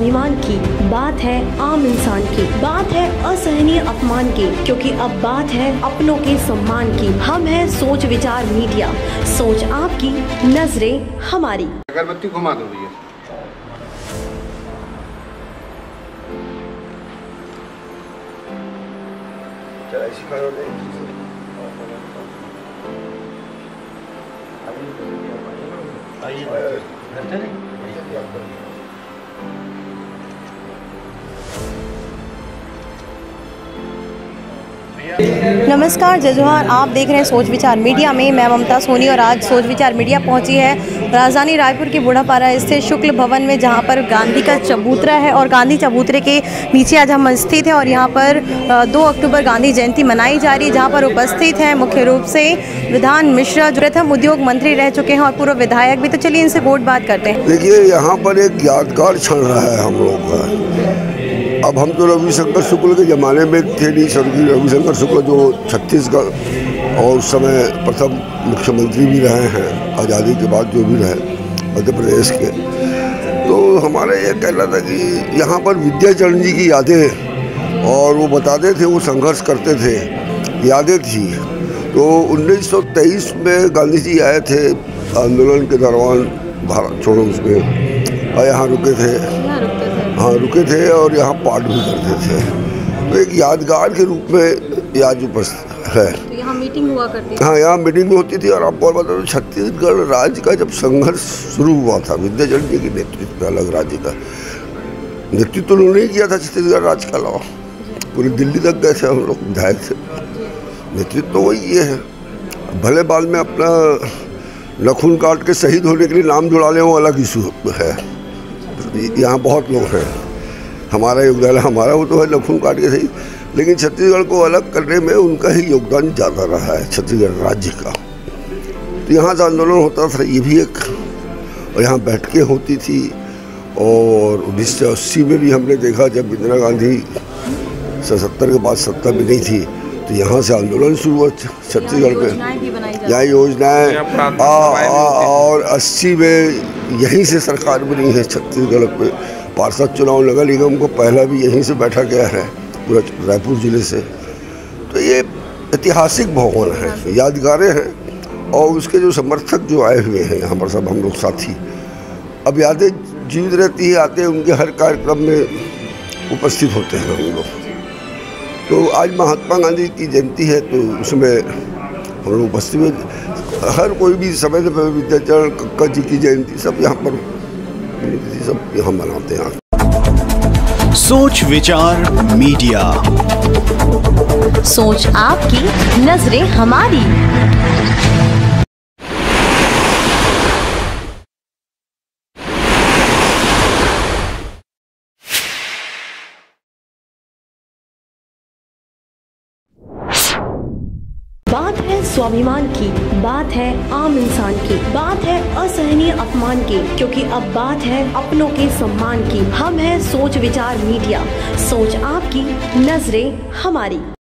स्वाभिमान की, बात है आम इंसान की, बात है असहनीय अपमान की, क्योंकि अब बात है अपनों के सम्मान की। हम है सोच विचार मीडिया, सोच आपकी, नजरें हमारी। अगरबत्ती घुमा दो भैया। नमस्कार, जय जोहार। आप देख रहे हैं सोच विचार मीडिया में। मैं ममता सोनी और आज सोच विचार मीडिया पहुंची है राजधानी रायपुर के बूढ़ापारा स्थित शुक्ल भवन में, जहां पर गांधी का चबूतरा है और गांधी चबूतरे के नीचे आज हम स्थित हैं और यहां पर 2 अक्टूबर गांधी जयंती मनाई जा रही है, जहां पर उपस्थित हैं मुख्य रूप से विधान मिश्रा, जो प्रथम उद्योग मंत्री रह चुके हैं और पूर्व विधायक भी। तो चलिए इनसे वोट बात करते हैं। देखिए, यहाँ पर एक यादगार क्षण रहा है हम लोग का। अब हम तो रविशंकर शुक्ल के ज़माने में थे नहीं, स्वर्गीय रविशंकर शुक्ल जो छत्तीसगढ़ और उस समय प्रथम मुख्यमंत्री भी रहे हैं आज़ादी के बाद, जो भी रहे मध्य प्रदेश के। तो हमारा ये कहना था कि यहाँ पर विद्याचरण जी की यादें, और वो बताते थे वो संघर्ष करते थे, यादें थी। तो 1923 में गांधी जी आए थे आंदोलन के दौरान, भारत छोड़ो उसमें, और यहाँ रुके थे। हाँ, रुके थे और यहाँ पाठ भी करते थे। तो एक यादगार के रूप में आज उपस्थित है। तो यहाँ मीटिंग हुआ करती थी। हाँ, यहाँ मीटिंग भी होती थी। और आपको और बता दो, छत्तीसगढ़ राज्य का जब संघर्ष शुरू हुआ था, विद्याचरण जी के नेतृत्व में अलग राज्य का नेतृत्व उन्होंने किया था छत्तीसगढ़ राज्य के अलावा। पूरी दिल्ली तक गए थे हम लोग, विधायक थे। नेतृत्व तो वही ये है। भले बाद में अपना नखून काट के शहीद होने के लिए नाम जुड़ा ले, वो अलग इशू है। यहाँ बहुत लोग हैं, हमारा योगदान हमारा वो तो है नखून काट के सही, लेकिन छत्तीसगढ़ को अलग करने में उनका ही योगदान ज़्यादा रहा है, छत्तीसगढ़ राज्य का। तो यहाँ से आंदोलन होता था, ये भी एक, और यहाँ बैठकें होती थी। और 1980 में भी हमने देखा, जब इंदिरा गांधी 77 के बाद सत्ता में नहीं थी, तो यहाँ से आंदोलन शुरू हुआ छत्तीसगढ़ में। यहाँ योजनाएँ, और 80 में यहीं से सरकार बनी है छत्तीसगढ़ पे। पार्षद चुनाव नगर निगम को पहला भी यहीं से बैठा गया है, पूरा रायपुर जिले से। तो ये ऐतिहासिक भवन है, यादगारें हैं। और उसके जो समर्थक जो आए हुए हैं यहाँ पर, सब हम लोग साथी, अब यादें जीवित रहती है, आते हैं उनके हर कार्यक्रम में उपस्थित होते हैं हम लोग। तो आज महात्मा गांधी की जयंती है, तो उसमें हम लोग उपस्थित में हर कोई भी समय से विद्याचरण कक्का जी की जयंती सब यहाँ पर सब यहाँ मनाते हैं। सोच विचार मीडिया, सोच आपकी, नजरें हमारी। बात है स्वाभिमान की, बात है आम इंसान की, बात है असहनीय अपमान की, क्योंकि अब बात है अपनों के सम्मान की। हम है सोच विचार मीडिया, सोच आपकी, नजरें हमारी।